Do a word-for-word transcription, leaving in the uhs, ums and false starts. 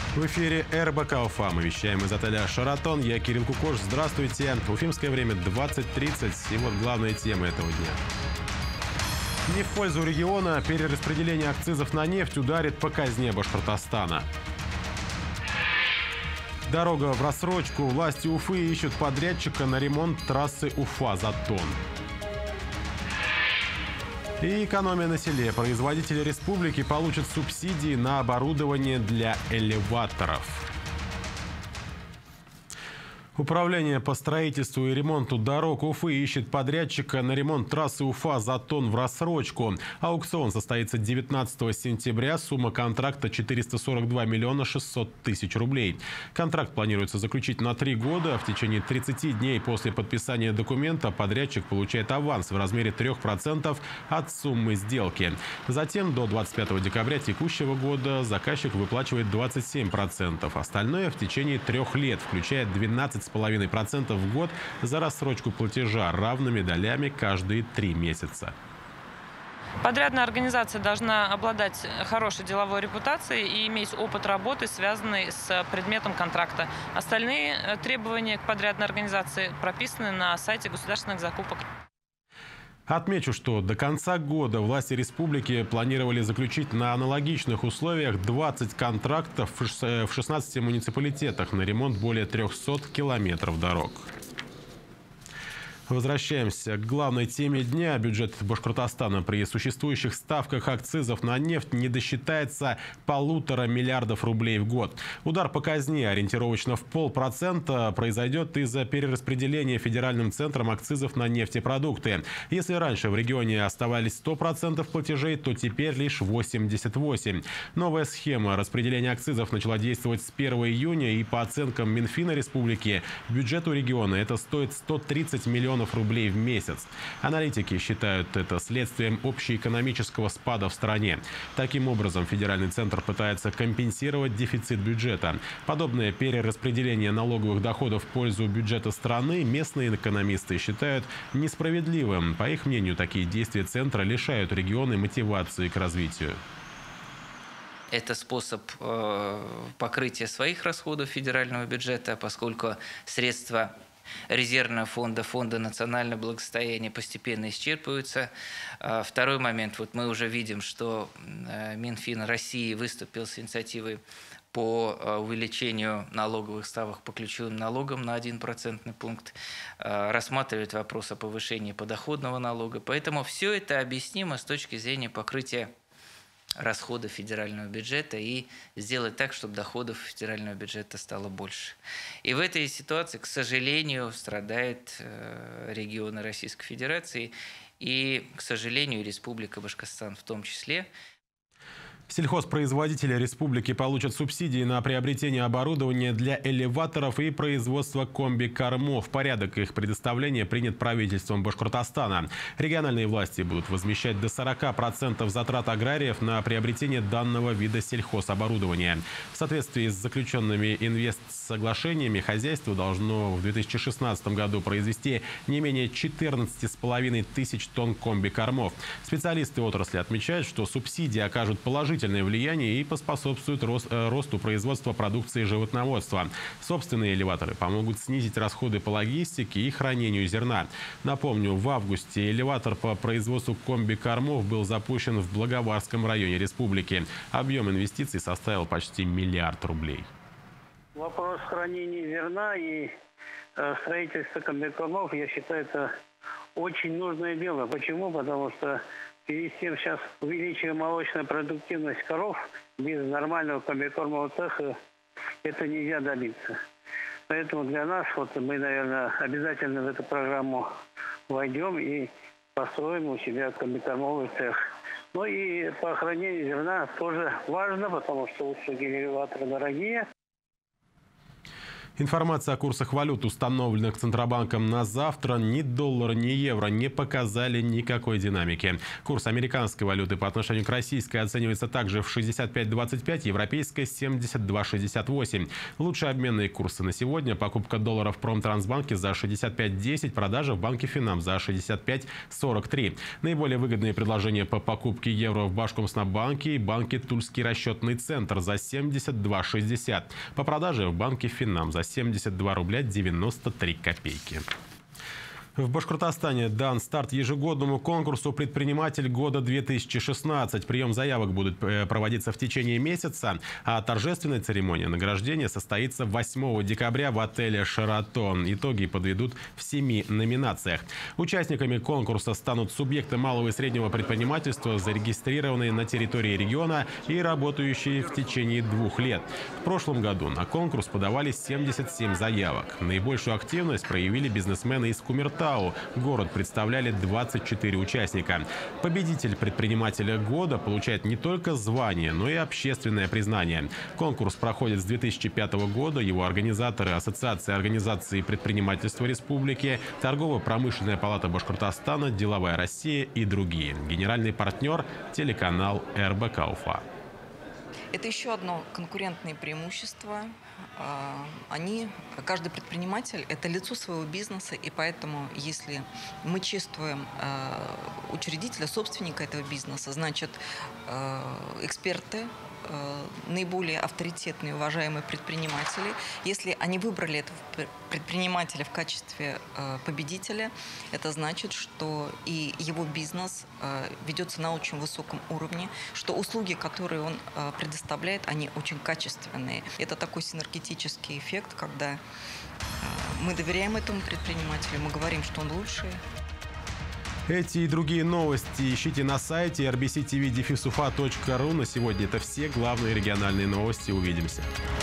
В эфире эр бэ ка Уфа. Мы вещаем из отеля «Шаратон». Я Кирилл Кукош. Здравствуйте. Уфимское время двадцать тридцать. И вот главные темы этого дня. Не в пользу региона. Перераспределение акцизов на нефть ударит по казне Башкортостана. Дорога в рассрочку. Власти Уфы ищут подрядчика на ремонт трассы Уфа-Затон. И экономия на селе. Производители республики получат субсидии на оборудование для элеваторов. Управление по строительству и ремонту дорог Уфы ищет подрядчика на ремонт трассы Уфа-Затон в рассрочку. Аукцион состоится девятнадцатого сентября. Сумма контракта четыреста сорок два миллиона шестьсот тысяч рублей. Контракт планируется заключить на три года. В течение тридцати дней после подписания документа подрядчик получает аванс в размере трёх процентов от суммы сделки. Затем до двадцать пятого декабря текущего года заказчик выплачивает двадцать семь процентов. Остальное в течение трех лет, включая двенадцать целых пять десятых процента в год за рассрочку платежа равными долями каждые три месяца. Подрядная организация должна обладать хорошей деловой репутацией и иметь опыт работы, связанный с предметом контракта. Остальные требования к подрядной организации прописаны на сайте государственных закупок. Отмечу, что до конца года власти республики планировали заключить на аналогичных условиях двадцать контрактов в шестнадцати муниципалитетах на ремонт более трёхсот километров дорог. Возвращаемся к главной теме дня. Бюджет Башкортостана при существующих ставках акцизов на нефть не досчитается полутора миллиардов рублей в год. Удар по казне ориентировочно в полпроцента произойдет из-за перераспределения федеральным центром акцизов на нефтепродукты. Если раньше в регионе оставались сто процентов платежей, то теперь лишь восемьдесят восемь процентов. Новая схема распределения акцизов начала действовать с первого июня, и по оценкам Минфина республики бюджету региона это стоит сто тридцать миллионов рублей в месяц. Аналитики считают это следствием общеэкономического спада в стране. Таким образом, федеральный центр пытается компенсировать дефицит бюджета. Подобное перераспределение налоговых доходов в пользу бюджета страны местные экономисты считают несправедливым. По их мнению, такие действия центра лишают регионы мотивации к развитию. Это способ э, покрытия своих расходов федерального бюджета, поскольку средства резервного фонда, фонда национального благосостояния постепенно исчерпываются. Второй момент. Вот мы уже видим, что Минфин России выступил с инициативой по увеличению налоговых ставок по ключевым налогам на один процентный пункт, рассматривает вопрос о повышении подоходного налога. Поэтому все это объяснимо с точки зрения покрытия расходов федерального бюджета и сделать так, чтобы доходов федерального бюджета стало больше. И в этой ситуации, к сожалению, страдают регионы Российской Федерации и, к сожалению, Республика Башкортостан в том числе. Сельхозпроизводители республики получат субсидии на приобретение оборудования для элеваторов и производства комби-кормов. Порядок их предоставления принят правительством Башкортостана. Региональные власти будут возмещать до сорока процентов затрат аграриев на приобретение данного вида сельхозоборудования. В соответствии с заключенными инвестсоглашениями хозяйство должно в две тысячи шестнадцатом году произвести не менее четырнадцати с половиной тысяч тонн комби-кормов. Специалисты отрасли отмечают, что субсидии окажут положительное влияние и поспособствуют росту производства продукции животноводства. Собственные элеваторы помогут снизить расходы по логистике и хранению зерна. Напомню, в августе элеватор по производству комби-кормов был запущен в Благоварском районе республики. Объем инвестиций составил почти миллиард рублей. Вопрос хранения зерна и э, строительства комби-кормов, я считаю, это очень нужное дело. Почему? Потому что в связи с тем сейчас увеличивая молочную продуктивность коров, без нормального комбикормового цеха это нельзя добиться. Поэтому для нас, вот мы, наверное, обязательно в эту программу войдем и построим у себя комбикормовый цех. Ну и по хранению зерна тоже важно, потому что услуги элеватора дорогие. Информация о курсах валют, установленных Центробанком на завтра, ни доллара, ни евро не показали никакой динамики. Курс американской валюты по отношению к российской оценивается также в шестьдесят пять двадцать пять, европейской – семьдесят два шестьдесят восемь. Лучшие обменные курсы на сегодня: покупка доллара в Промтрансбанке за шестьдесят пять десять, продажа в банке Финам за шестьдесят пять сорок три. Наиболее выгодные предложения по покупке евро в Башкомснабанке и банке Тульский расчетный центр за семьдесят два шестьдесят. По продаже в банке Финам за семьдесят два рубля девяносто три копейки. В Башкортостане дан старт ежегодному конкурсу «Предприниматель года две тысячи шестнадцать». Прием заявок будет проводиться в течение месяца, а торжественная церемония награждения состоится восьмого декабря в отеле «Шератон». Итоги подведут в семи номинациях. Участниками конкурса станут субъекты малого и среднего предпринимательства, зарегистрированные на территории региона и работающие в течение двух лет. В прошлом году на конкурс подавали семьдесят семь заявок. Наибольшую активность проявили бизнесмены из Кумертау. Город представляли двадцать четыре участника. Победитель предпринимателя года получает не только звание, но и общественное признание. Конкурс проходит с две тысячи пятого года. Его организаторы — Ассоциация организаций предпринимательства республики, Торгово-промышленная палата Башкортостана, Деловая Россия и другие. Генеральный партнер — телеканал эр бэ ка Уфа. Это еще одно конкурентное преимущество. Они, каждый предприниматель – это лицо своего бизнеса, и поэтому, если мы чествуем учредителя, собственника этого бизнеса, значит, эксперты, наиболее авторитетные, уважаемые предприниматели, если они выбрали этого предпринимателя в качестве победителя, это значит, что и его бизнес ведется на очень высоком уровне, что услуги, которые он предоставляет, они очень качественные. Это такой синергетический эффект, когда мы доверяем этому предпринимателю, мы говорим, что он лучший. Эти и другие новости ищите на сайте эр би си ти ви дефис уфа точка ру. На сегодня это все главные региональные новости. Увидимся.